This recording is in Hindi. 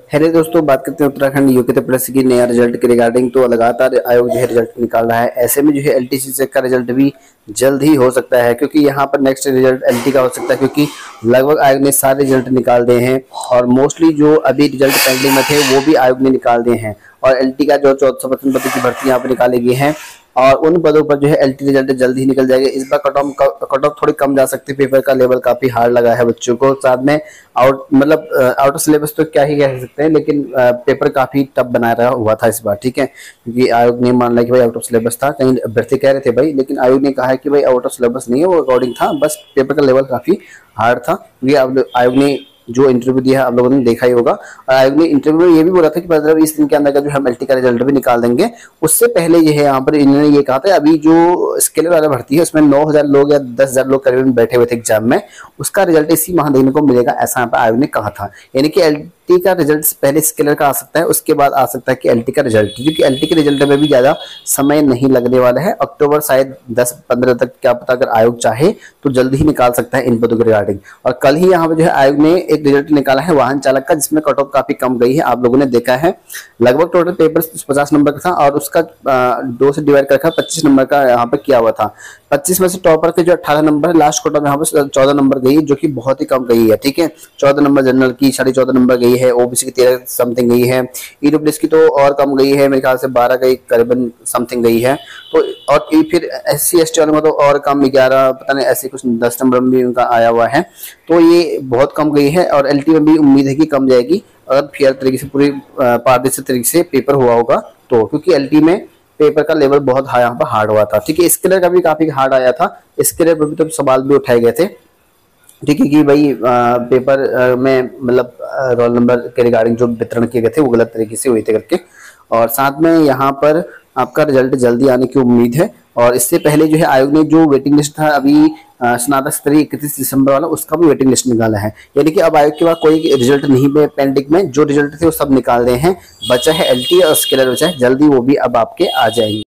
हेलो दोस्तों, बात करते हैं उत्तराखंड योग्यता प्लस की नया रिजल्ट के रिगार्डिंग। तो लगातार आयोग जो है रिजल्ट निकाल रहा है। ऐसे में जो है एलटीसी चेक का रिजल्ट भी जल्द ही हो सकता है, क्योंकि यहाँ पर नेक्स्ट रिजल्ट एलटी का हो सकता है, क्योंकि लगभग आयोग ने सारे रिजल्ट निकाल दिए हैं और मोस्टली जो अभी रिजल्ट पेंडिंग में थे वो भी आयोग ने निकाल दिए हैं। और एलटी का जो 1455 पदों की भर्ती यहाँ पर निकाली गई है और उन पदों पर जो है एलटी रिजल्ट जल्द ही निकल जाएगा। इस बार कट ऑफ थोड़ी कम जा सकती है, पेपर का लेवल काफी हार्ड लगा है बच्चों को। साथ में आउट ऑफ सिलेबस तो क्या ही कह सकते हैं, लेकिन पेपर काफी टफ बना रहा हुआ था इस बार, ठीक है। क्योंकि आयोग ने मान लिया कि भाई आउट ऑफ सिलेबस था, कहीं अभ्यर्थी कह रहे थे भाई, लेकिन आयोग ने कहा है कि भाई आउट ऑफ सिलेबस नहीं है, वो अकॉर्डिंग था, बस पेपर का लेवल काफी हार्ड था। क्योंकि आयोग ने जो इंटरव्यू दिया है आप लोगों ने देखा ही होगा। और आयोग ने इंटरव्यू में ये भी बोला था कि 15-20 दिन के अंदर का जो हम एलटी का रिजल्ट भी निकाल देंगे। उससे पहले ये है, यहाँ पर इन्होंने ये कहा था अभी जो स्केलर वाला भर्ती है उसमें 9,000 लोग या 10,000 लोग करीबन बैठे हुए थे एग्जाम में, उसका रिजल्ट इसी माह देने को मिलेगा, ऐसा यहाँ पर आयोग ने कहा था। यानी कि एलटी का रिजल्ट पहले स्केलर का आ सकता है, उसके बाद आ सकता है कि एलटी का रिजल्ट, क्योंकि एलटी के रिजल्ट में भी ज्यादा समय नहीं लगने वाला है। अक्टूबर शायद 10-15 तक, क्या पता, अगर आयोग चाहे तो जल्दी ही निकाल सकता है इन पदों के रिगार्डिंग। और कल ही यहाँ पे जो है आयोग ने एक रिजल्ट निकाला है वाहन चालक का, जिसमें कट ऑफ काफी कम गई है, आप लोगों ने देखा है। लगभग टोटल पेपर 50 नंबर का था और उसका 2 से डिवाइड करके 25 नंबर का यहाँ पे किया हुआ था। 25 में से टॉपर के जो 18 नंबर है, लास्ट कट ऑफ यहाँ पे 14 नंबर गई, जो कि बहुत ही कम गई है, ठीक है। 14 नंबर जनरल की, 14.5 नंबर गई है, ओबीसी की 13 समथिंग गई है, ईडब्ल्यूएस की तो और कम गई है, मेरे ख्याल से 12 गई करीबन समथिंग गई है। तो और फिर एससी एसटी वालों में तो और कम, 11 पता नहीं, ऐसे कुछ 10 नंबर में भी उनका आया हुआ है। तो ये बहुत कम गई है और एलटी में भी उम्मीद है कि कम जाएगी, अगर फेयर तरीके से, पूरी पारदर्शी तरीके से पेपर हुआ होगा तो। क्योंकि एलटी में पेपर का लेवल बहुत यहाँ पर हार्ड हुआ था, ठीक है। स्केलर का भी काफी हार्ड आया था, स्केलर पर भी तो सवाल भी उठाए गए थे, ठीक है, कि भाई पेपर में मतलब रोल नंबर के रिगार्डिंग जो वितरण किए गए थे वो गलत तरीके से हुए थे करके। और साथ में यहाँ पर आपका रिजल्ट जल्दी आने की उम्मीद है। और इससे पहले जो है आयोग ने जो वेटिंग लिस्ट था अभी स्नातक स्तरीय 31 दिसंबर वाला, उसका भी वेटिंग लिस्ट निकाला है। यानी कि अब आयोग के पास कोई रिजल्ट नहीं है पेंडिंग में, जो रिजल्ट थे वो सब निकाल रहे हैं। बचा है एलटी और स्केलर बचा है, जल्दी वो भी अब आपके आ जाएंगे।